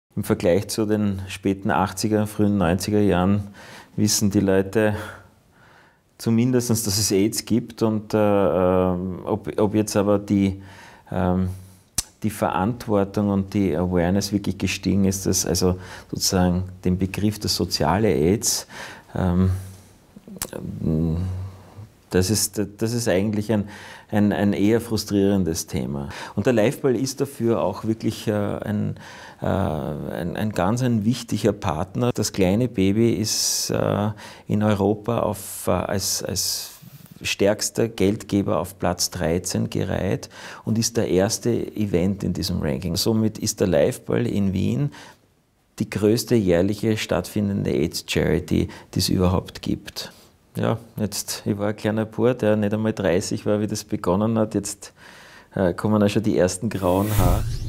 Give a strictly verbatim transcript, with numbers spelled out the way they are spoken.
Im Vergleich zu den späten achtziger, frühen neunziger Jahren wissen die Leute zumindest, dass es AIDS gibt und äh, ob, ob jetzt aber die, ähm, die Verantwortung und die Awareness wirklich gestiegen ist, dass also sozusagen den Begriff der soziale AIDS, ähm, Das ist, das ist eigentlich ein, ein, ein eher frustrierendes Thema. Und der Liveball ist dafür auch wirklich äh, ein, äh, ein, ein ganz ein wichtiger Partner. Das kleine Baby ist äh, in Europa auf, äh, als, als stärkster Geldgeber auf Platz dreizehn gereiht und ist der erste Event in diesem Ranking. Somit ist der Liveball in Wien die größte jährliche stattfindende AIDS-Charity, die es überhaupt gibt. Ja, jetzt, ich war ein kleiner Bub, der nicht einmal dreißig war, wie das begonnen hat. Jetzt äh, kommen auch schon die ersten grauen Haare.